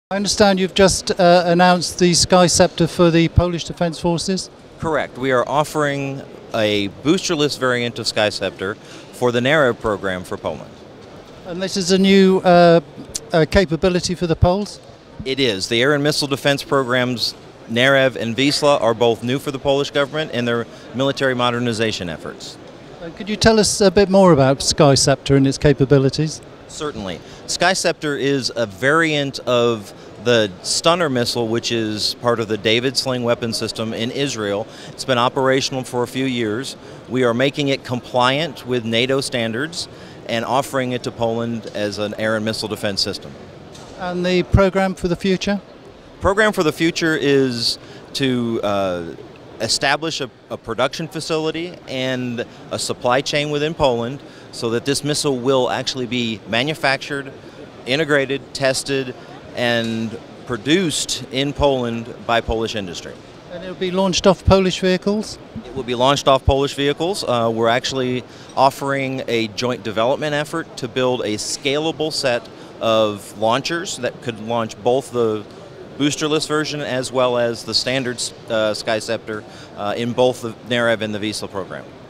I understand you've just announced the SkyCeptor for the Polish Defence Forces? Correct. We are offering a boosterless variant of SkyCeptor for the Narew program for Poland. And this is a new capability for the Poles? It is. The air and missile defense programs Narew and Wisla are both new for the Polish government in their military modernization efforts. Could you tell us a bit more about SkyCeptor and its capabilities? Certainly. SkyCeptor is a variant of the Stunner missile, which is part of the David Sling weapon system in Israel. It's been operational for a few years. We are making it compliant with NATO standards and offering it to Poland as an air and missile defense system. And the program for the future? Program for the future is to establish a production facility and a supply chain within Poland so that this missile will actually be manufactured, integrated, tested, and produced in Poland by Polish industry. And it will be launched off Polish vehicles? It will be launched off Polish vehicles. We're actually offering a joint development effort to build a scalable set of launchers that could launch both the boosterless version as well as the standard SkyCeptor in both the Narew and the Wisla program.